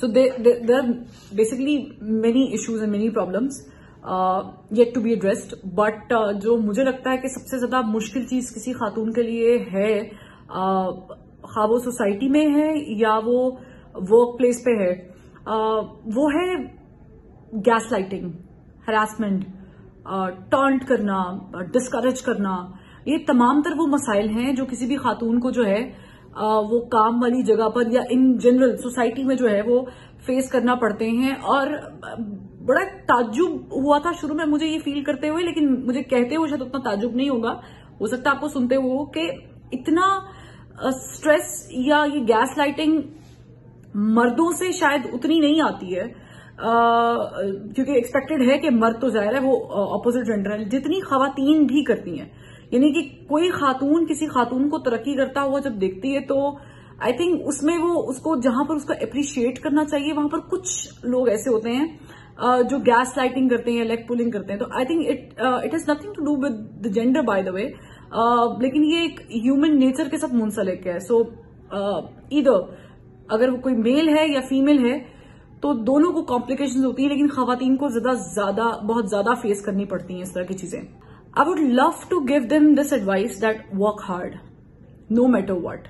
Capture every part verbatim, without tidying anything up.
So there, there, there are basically many issues and many problems uh, yet to be addressed. But uh, जो मुझे लगता है कि सबसे ज्यादा मुश्किल चीज किसी खातून के लिए है, खा वो सोसाइटी में है या वो वर्क प्लेस पे है, uh, वो है गैस लाइटिंग, हरासमेंट, टॉन्ट करना, डिस्करेज करना. ये तमाम तर वो मसाइल हैं जो किसी भी खातून को जो है वो काम वाली जगह पर या इन जनरल सोसाइटी में जो है वो फेस करना पड़ते हैं. और बड़ा ताज्जुब हुआ था शुरू में मुझे ये फील करते हुए, लेकिन मुझे कहते हुए शायद उतना ताज्जुब नहीं होगा, हो सकता है आपको सुनते हुए, कि इतना स्ट्रेस या ये गैस लाइटिंग मर्दों से शायद उतनी नहीं आती है, क्योंकि एक्सपेक्टेड है कि मर्द तो जाहिर है वो ऑपोजिट जेंडर है, जितनी खवातीन भी करती हैं. यानी कि कोई खातून किसी खातून को तरक्की करता हुआ जब देखती है तो आई थिंक उसमें वो उसको जहां पर उसको अप्रिशिएट करना चाहिए, वहां पर कुछ लोग ऐसे होते हैं जो गैस लाइटिंग करते हैं, लेग पुलिंग करते हैं. तो I think it it is nothing to do with the gender by the way, लेकिन ये एक ह्यूमन नेचर के साथ मुंसलिक है. सो ईदर अगर वो कोई मेल है या फीमेल है तो दोनों को कॉम्प्लिकेशंस होती हैं, लेकिन खवातीन को ज्यादा ज्यादा बहुत ज्यादा फेस करनी पड़ती हैं इस तरह की चीजें. I would love to give them this advice that work hard, no matter what.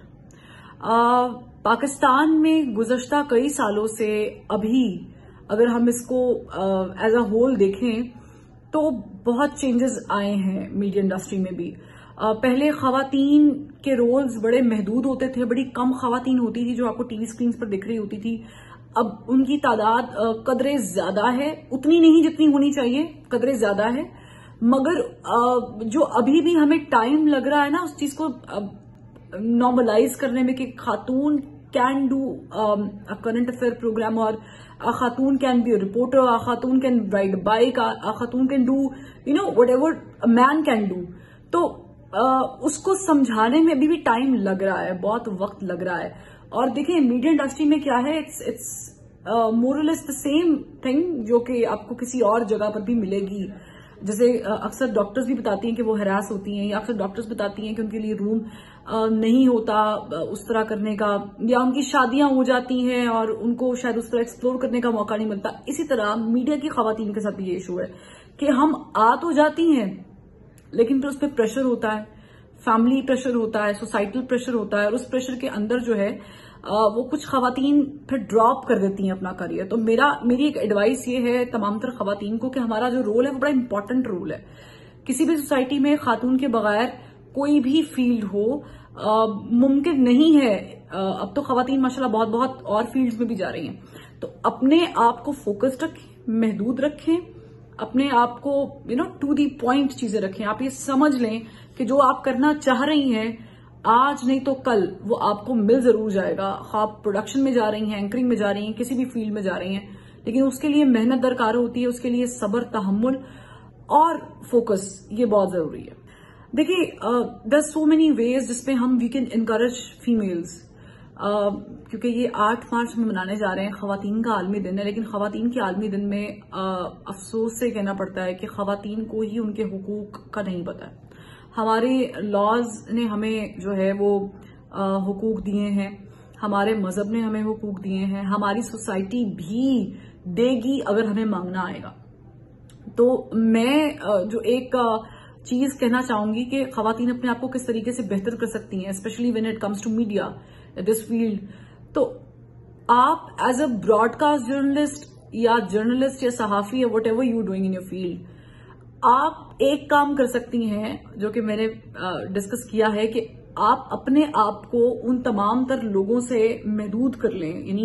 uh, Pakistan में गुज़श्ता कई सालों से अभी अगर हम इसको एज अ होल देखें तो बहुत चेंजेस आए हैं मीडिया इंडस्ट्री में भी. uh, पहले खवातीन के रोल्स बड़े महदूद होते थे, बड़ी कम खवातीन होती थी जो आपको टीवी स्क्रीन पर दिख रही होती थी. अब उनकी तादाद uh, कदरे ज्यादा है, उतनी नहीं जितनी होनी चाहिए, कदरे ज्यादा है. मगर जो अभी भी हमें टाइम लग रहा है ना उस चीज को नॉर्मलाइज करने में कि खातून can do a current affair program, और a खातून can be a reporter, a खातून कैन राइड बाइक, a खातून can do you know whatever a man can do. तो uh, उसको समझाने में अभी भी टाइम लग रहा है, बहुत वक्त लग रहा है. और देखिए मीडिया इंडस्ट्री में क्या है, इट्स इट्स मोर और लेस द सेम थिंग जो कि आपको किसी और जगह पर भी मिलेगी. जैसे अक्सर डॉक्टर्स भी बताती हैं कि वो हरास होती हैं, या अक्सर डॉक्टर्स बताती हैं कि उनके लिए रूम नहीं होता उस तरह करने का, या उनकी शादियां हो जाती हैं और उनको शायद उस तरह एक्सप्लोर करने का मौका नहीं मिलता. इसी तरह मीडिया की खवातीन के साथ भी ये इशू है कि हम आ तो जाती हैं लेकिन फिर उस पर प्रेशर होता है, फैमिली प्रेशर होता है, सोसाइटल प्रेशर होता है, और उस प्रेशर के अंदर जो है वो कुछ खवातीन फिर ड्रॉप कर देती हैं अपना करियर. तो मेरा मेरी एक एडवाइस ये है तमाम तर खवातीन को कि हमारा जो रोल है वो बड़ा इंपॉर्टेंट रोल है. किसी भी सोसाइटी में खातून के बगैर कोई भी फील्ड हो मुमकिन नहीं है. आ, अब तो खवातीन माशाल्लाह बहुत बहुत और फील्ड्स में भी जा रही हैं. तो अपने आप को फोकस्ड रखें, महदूद रखें, अपने आप को you know to the point चीजें रखें. आप ये समझ लें कि जो आप करना चाह रही हैं आज नहीं तो कल वो आपको मिल जरूर जाएगा. आप प्रोडक्शन में जा रही हैं, एंकरिंग में जा रही हैं, किसी भी फील्ड में जा रही हैं, लेकिन उसके लिए मेहनत दरकार होती है, उसके लिए सब्र, तहम्मुल और फोकस ये बहुत जरूरी है. देखिए देयर सो मेनी वेज जिसपे हम वी कैन इनकरेज फीमेल्स, क्योंकि ये आठ मार्च में मनाने जा रहे हैं, खवातीन का आलमी दिन है, लेकिन खवातीन के आलमी दिन में uh, अफसोस से कहना पड़ता है कि खवातीन को ही उनके हुकूक का नहीं पता है. हमारे लॉज ने हमें जो है वो हुकूक दिए हैं, हमारे मजहब ने हमें हुकूक दिए हैं, हमारी सोसाइटी भी देगी अगर हमें मांगना आएगा. तो मैं जो एक चीज कहना चाहूंगी कि खवातीन अपने आप को किस तरीके से बेहतर कर सकती हैं, specially when it comes to media this field. तो आप एज अ ब्रॉडकास्ट जर्नलिस्ट या जर्नलिस्ट या सहाफी या whatever you doing in your field, आप एक काम कर सकती हैं जो कि मैंने डिस्कस किया है कि आप अपने आप को उन तमाम तर लोगों से महदूद कर लें. यानी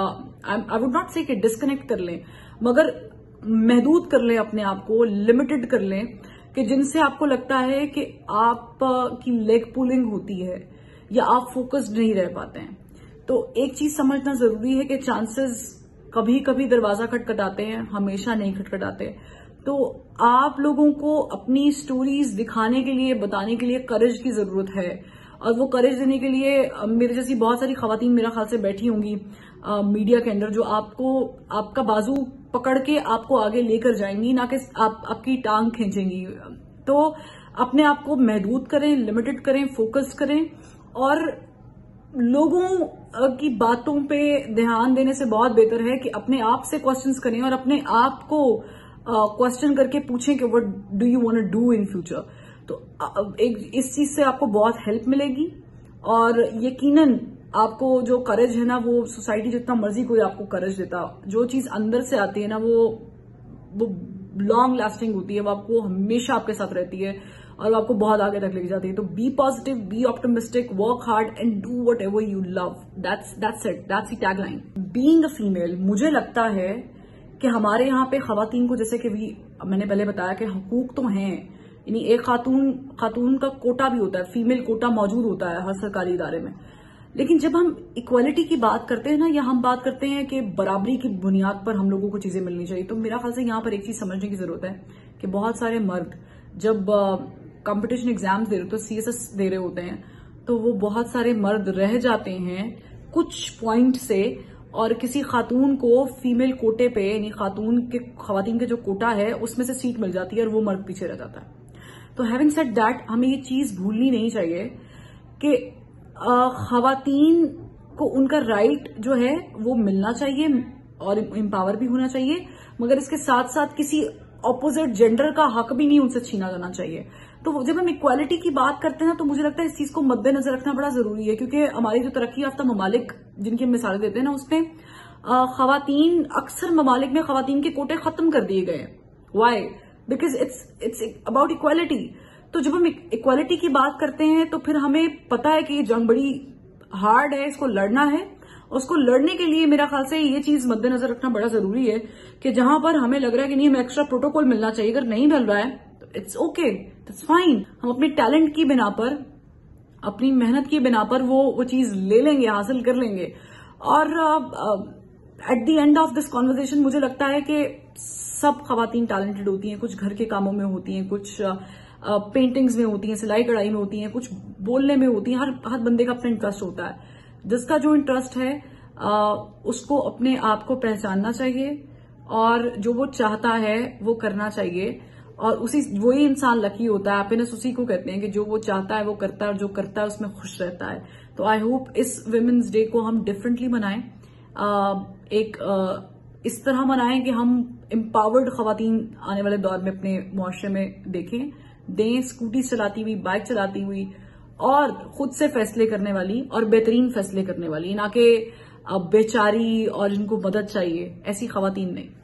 आई वुड नॉट से कि डिस्कनेक्ट कर लें, मगर महदूद कर लें अपने आप को, लिमिटेड कर लें, कि जिनसे आपको लगता है कि आप की लेग पुलिंग होती है या आप फोकस्ड नहीं रह पाते हैं. तो एक चीज समझना जरूरी है कि चांसेस कभी कभी दरवाजा खटखटाते हैं, हमेशा नहीं खटखटाते. तो आप लोगों को अपनी स्टोरीज दिखाने के लिए, बताने के लिए करेज की जरूरत है, और वो करेज देने के लिए मेरे जैसी बहुत सारी खवातीन मेरा ख्याल से बैठी होंगी मीडिया के अंदर, जो आपको आपका बाजू पकड़ के आपको आगे लेकर जाएंगी, ना कि आप आपकी टांग खींचेंगी. तो अपने आप को महदूद करें, लिमिटेड करें, फोकस करें, और لوگوں کی باتوں پہ دھیان دینے سے بہت بہتر ہے کہ اپنے آپ سے کوشچنس کریں اور اپنے آپ کو کوشچن کر کے پوچھیں کہ what do you want to do in future. تو اس چیز سے آپ کو بہت ہیلپ ملے گی اور یقیناً آپ کو جو کرج ہے نا وہ سوسائٹی جتنا مرضی کوئی آپ کو کرج دیتا, جو چیز اندر سے آتی ہے نا وہ وہ لانگ لاسٹنگ ہوتی ہے, وہ آپ کو ہمیشہ آپ کے ساتھ رہتی ہے اور وہ آپ کو بہت آگے تک لے کے جاتی ہے. تو be positive, be optimistic, work hard and do whatever you love. That's that's it, that's the tagline. Being a female, مجھے لگتا ہے کہ ہمارے یہاں پہ خواتین کو, جیسے کہ بھی میں نے پہلے بتایا کہ حقوق تو ہیں, یعنی ایک خاتون خاتون کا کوٹا بھی ہوتا ہے, فیمیل کوٹا موجود ہوتا ہے ہر سرکاری ادارے میں. لیکن جب ہم اکوالٹی کی بات کرتے ہیں نا, یا ہم بات کرتے ہیں کہ برابری کی بنیاد پر ہم لوگوں کو چیزیں ملنی چاہیے, تو میرا خیال سے یہاں پر ایک چیز سمجھنے کی ضرورت ہے کہ بہت سارے مرد جب کمپٹیشن ایگزامز دے رہے تو سی ایس ایس دے رہے ہوتے ہیں, تو وہ بہت سارے مرد رہ جاتے ہیں کچھ پوائنٹ سے, اور کسی خاتون کو فیمیل کوٹے پہ, یعنی خاتون کے خواتین کے جو کوٹا ہے اس میں سے سیٹ مل جاتی ہے اور وہ مرد پیچھے رہ جاتا ہے. تو ہیونگ سیڈ دیٹ, ہمیں یہ چیز بھولنی نہیں چاہیے کہ خواتین کو ان کا رائٹ جو ہے وہ ملنا چاہیے اور امپاور بھی ہونا چاہیے, مگر اس کے ساتھ ساتھ کسی اپوزٹ جینڈر کا حق بھی نہیں ان سے چھینا جانا چاہیے. تو جب ہم اکوالٹی کی بات کرتے ہیں نا, تو مجھے لگتا ہے اس چیز کو مد نظر رکھنا بڑا ضروری ہے, کیونکہ ہماری جو ترقی یافتہ ممالک جن کی ہم مثالیں دیتے ہیں نا, اس میں خواتین, اکثر ممالک میں خواتین کے کوٹے ختم کر دیے گئے. Why? Because it's it's about equality. تو جب ہم اکوالٹی کی بات کرتے ہیں تو پھر ہمیں پتا ہے کہ یہ جنگ بڑی ہارڈ ہے, اس کو لڑنا ہے. اس کو لڑنے کے لیے میرا خیال سے یہ چیز مد نظر رکھنا بڑا ضروری ہے کہ جہاں پر ہمیں لگ رہا ہے کہ نہیں, ہمیں ایکسٹرا پروٹوکول ملنا چاہیے, اگر نہیں مل رہا ہے تو اٹس اوکے, اٹس فائن. ہم اپنے ٹیلنٹ کی بنا پر, اپنی محنت کی بنا پر وہ وہ چیز لے لیں گے, حاصل کر لیں گے. اور at the end of this conversation مجھے لگتا ہے کہ سب خواتین ٹیلنٹڈ ہوتی ہیں, کچھ گھر کے کاموں میں ہوتی ہیں, کچھ پینٹنگز میں ہوتی ہیں, سلائی کڑھائی میں ہوتی ہیں, کچھ بولنے میں ہوتی ہیں. ہر ہر بندے کا اپنا انٹرسٹ ہوتا ہے. جس کا جو انٹرسٹ ہے اس کو اپنے آپ کو پہچاننا چاہیے اور جو وہ چاہتا ہے وہ کرنا چاہیے, اور اسی وہی انسان لکی ہوتا ہے. ہیپینس اسی کو کہتے ہیں کہ جو وہ چاہتا ہے وہ کرتا ہے, اور جو کرتا ہے اس میں خوش رہتا ہے. تو آئی ہوپ اس ویمنز ڈے کو ہم ڈفرینٹلی منائیں, ایک اس طرح منائیں کہ ہم امپاورڈ خواتین آنے والے دور میں اپنے معاشرے میں دیکھیں, دیں, اسکوٹی چلاتی ہوئی, بائک چلاتی ہوئی, اور خود سے فیصلے کرنے والی, اور بہترین فیصلے کرنے والی, نہ کہ بیچاری اور جن کو مدد چاہیے ایسی خواتین نہیں.